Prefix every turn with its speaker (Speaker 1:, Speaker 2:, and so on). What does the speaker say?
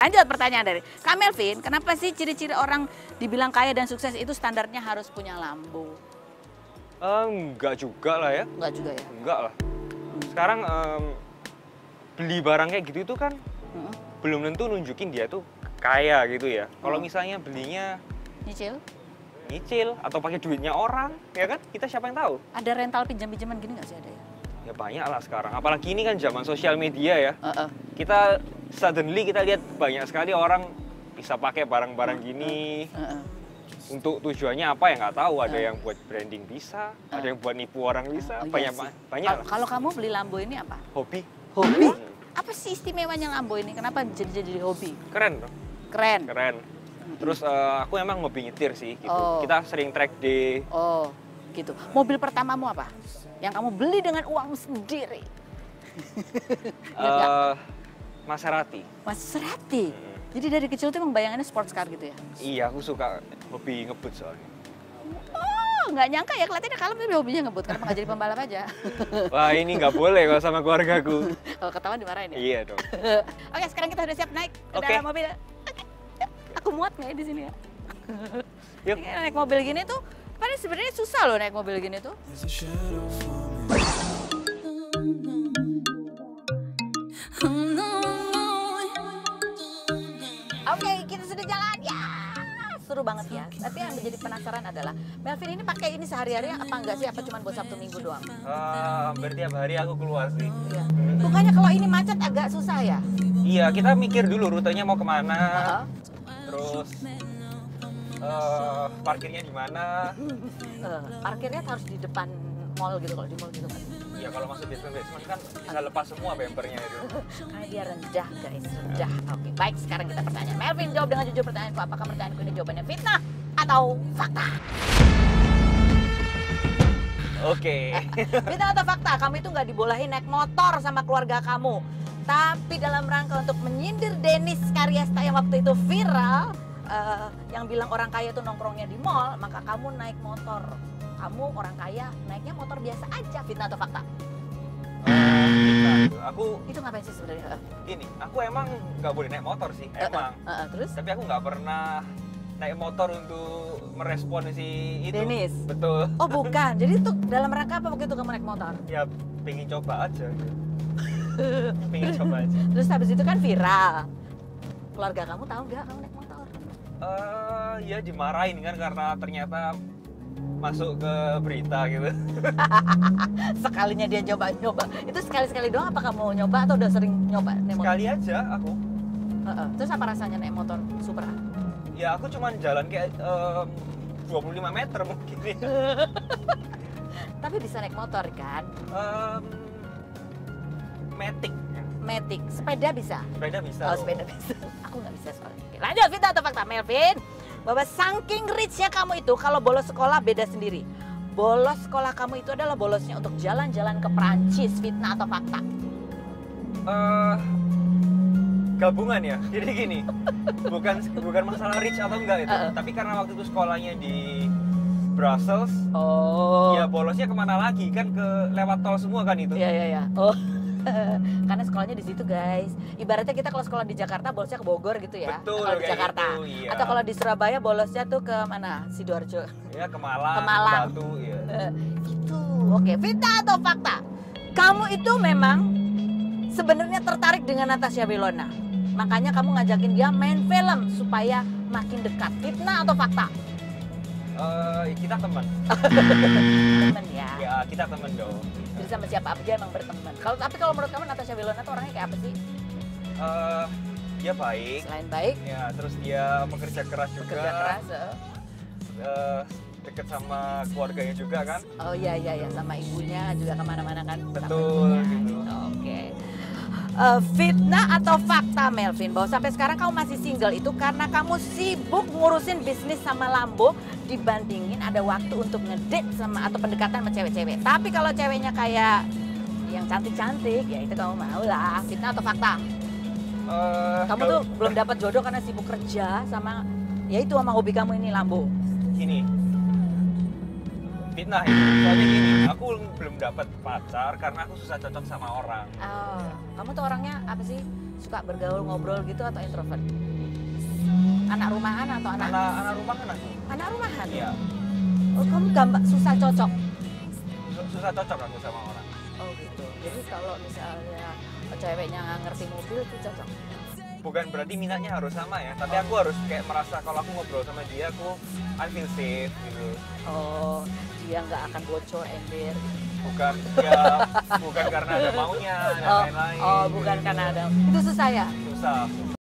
Speaker 1: Lanjut pertanyaan dari Kak Melvin, kenapa sih ciri-ciri orang dibilang kaya dan sukses itu standarnya harus punya Lambo?
Speaker 2: Enggak juga lah ya.
Speaker 1: Enggak juga ya?
Speaker 2: Enggak lah. Sekarang beli barang kayak gitu itu kan belum tentu nunjukin dia tuh kaya gitu ya. Kalau misalnya belinya nyicil atau pakai duitnya orang, ya kan? Kita siapa yang tahu?
Speaker 1: Ada rental pinjam-pinjaman gini nggak sih ada ya?
Speaker 2: Ya banyak lah sekarang. Apalagi ini kan zaman sosial media ya. Kita suddenly kita lihat banyak sekali orang bisa pakai barang-barang gini. Untuk tujuannya apa ya nggak tahu. Ada yang buat branding bisa, ada yang buat nipu orang bisa. Banyak lah.
Speaker 1: Kalau kamu beli Lambo ini apa?
Speaker 2: Hobi.
Speaker 1: Hobi? Apa sih istimewanya Lambo ini? Kenapa jadi hobi?
Speaker 2: Keren dong. Keren. Terus aku emang hobi nyetir sih gitu. Kita sering track day.
Speaker 1: Oh, gitu. Mobil pertamamu apa? Yang kamu beli dengan uang sendiri?
Speaker 2: Maserati.
Speaker 1: Maserati? Jadi dari kecil tuh emang bayangannya sports car gitu ya?
Speaker 2: Iya, aku suka hobi ngebut soalnya.
Speaker 1: Oh, nggak nyangka ya kelihatannya kalem tapi hobinya ngebut. Kenapa nggak jadi pembalap aja?
Speaker 2: Wah, ini nggak boleh kalau sama keluargaku.
Speaker 1: Kalau ketahuan dimarahin ya?
Speaker 2: Iya dong.
Speaker 1: Oke, sekarang kita udah siap naik ke dalam mobil. Aku muat nggak ya di sini ya?
Speaker 2: Yuk.
Speaker 1: Naik mobil gini tuh, padahal sebenarnya susah loh naik mobil gini tuh. Oke, kita sudah jalan ya. Seru banget ya. Tapi yang menjadi penasaran adalah Melvin ini pakai ini sehari-hari apa enggak sih? Apa cuma buat Sabtu Minggu doang?
Speaker 2: Hampir tiap hari aku keluar sih.
Speaker 1: Iya. Bukannya kalau ini macet agak susah ya?
Speaker 2: Iya, kita mikir dulu rutenya mau kemana. Terus parkirnya di mana?
Speaker 1: Parkirnya harus di depan mall gitu kalau di mall gitu kan?
Speaker 2: Iya, kalau masuk basement kan bisa lepas semua bempernya itu.
Speaker 1: Karena dia rendah guys, rendah. Oke, baik sekarang kita pertanyaan. Melvin jawab dengan jujur pertanyaanku. Apakah pertanyaanku ini jawabannya fitnah atau fakta?
Speaker 2: Oke.
Speaker 1: Fitnah atau fakta? Kamu itu nggak dibolehin naik motor sama keluarga kamu. Tapi dalam rangka untuk menyindir Dennis Karyasta yang waktu itu viral, yang bilang orang kaya itu nongkrongnya di mall, maka kamu naik motor. Kamu orang kaya naiknya motor biasa aja. Fitnah atau fakta?
Speaker 2: Fitnah. Aku
Speaker 1: itu ngapain sih sebenarnya?
Speaker 2: Gini, aku emang nggak boleh naik motor sih, emang.
Speaker 1: Terus?
Speaker 2: Tapi aku nggak pernah naik motor untuk merespon si itu.
Speaker 1: Dennis?
Speaker 2: Betul.
Speaker 1: Oh bukan, jadi itu dalam rangka apa waktu itu kamu naik motor?
Speaker 2: Ya pengen coba aja. Pengen coba aja.
Speaker 1: Terus habis itu kan viral. Keluarga kamu tahu nggak kamu naik motor?
Speaker 2: Ya dimarahin kan karena ternyata masuk ke berita gitu.
Speaker 1: Sekalinya dia nyoba-nyoba. Itu sekali-sekali doang apa kamu nyoba atau udah sering nyoba naik motor?
Speaker 2: Sekali aja aku.
Speaker 1: Terus apa rasanya naik motor Supra?
Speaker 2: Ya aku cuman jalan kayak 25 meter mungkin ya.
Speaker 1: Tapi bisa naik motor kan?
Speaker 2: Matic.
Speaker 1: Matic. Sepeda bisa?
Speaker 2: Sepeda bisa.
Speaker 1: Oh, sepeda bisa. Aku nggak bisa soalnya. Oke, lanjut, fitnah atau fakta, Melvin? Bahwa saking rich-nya kamu itu kalau bolos sekolah beda sendiri. Bolos sekolah kamu itu adalah bolosnya untuk jalan-jalan ke Perancis. Fitnah atau fakta?
Speaker 2: Gabungan ya. Jadi gini, bukan masalah rich atau enggak itu. Tapi karena waktu itu sekolahnya di Brussels.
Speaker 1: Oh.
Speaker 2: Ya bolosnya kemana lagi kan lewat tol semua kan itu.
Speaker 1: Iya. Oh. Karena sekolahnya di situ guys. Ibaratnya kita kalau sekolah di Jakarta bolosnya ke Bogor gitu ya.
Speaker 2: Betul,
Speaker 1: kalau di Jakarta.
Speaker 2: Gitu, iya.
Speaker 1: Atau kalau di Surabaya bolosnya tuh ke mana? Sidoarjo.
Speaker 2: Ya ke Malang. Batu ya.
Speaker 1: Gitu. Oke, fitnah atau fakta? Kamu itu memang sebenarnya tertarik dengan Natasha Wilona. Makanya kamu ngajakin dia main film supaya makin dekat. Fitnah atau fakta?
Speaker 2: Kita teman.
Speaker 1: Teman ya.
Speaker 2: Ya, kita teman dong.
Speaker 1: Jadi sama siapa aja emang berteman. Tapi kalau menurut kamu Natasha Wilona tuh orangnya kayak apa sih?
Speaker 2: Dia baik.
Speaker 1: Selain baik?
Speaker 2: Ya, terus dia pekerja keras juga.
Speaker 1: Pekerja keras.
Speaker 2: Deket sama keluarganya juga kan?
Speaker 1: Oh iya, sama ibunya juga kemana-mana kan?
Speaker 2: Betul. Gitu.
Speaker 1: Oke. Fitnah atau fakta Melvin bahwa sampai sekarang kamu masih single itu karena kamu sibuk ngurusin bisnis sama Lambo dibandingin ada waktu untuk ngedate sama atau pendekatan sama cewek-cewek. Tapi kalau ceweknya kayak yang cantik-cantik ya itu kamu mau lah. Fitnah atau fakta? Kamu tuh belum dapat jodoh karena sibuk kerja sama ya itu sama hobi kamu ini Lambo.
Speaker 2: Gini. Fitnah itu. Soalnya gini, aku belum dapat pacar karena aku susah cocok sama orang.
Speaker 1: Kamu tuh orangnya apa sih? Suka bergaul ngobrol gitu atau introvert? Anak rumahan atau anak
Speaker 2: rumahan aku.
Speaker 1: Anak rumahan?
Speaker 2: Iya.
Speaker 1: Oh, kamu gampang susah cocok?
Speaker 2: Susah cocok aku sama orang.
Speaker 1: Oh gitu. Jadi kalau misalnya ceweknya nggak ngerti mobil itu cocok?
Speaker 2: Bukan berarti minatnya harus sama ya, tapi aku harus kayak merasa kalau aku ngobrol sama dia, I feel safe gitu.
Speaker 1: Oh, dia nggak akan bocor ember?
Speaker 2: Bukan, ya bukan karena ada maunya, dan lain-lain.
Speaker 1: Oh, bukan karena ada. Itu susah ya?
Speaker 2: Susah.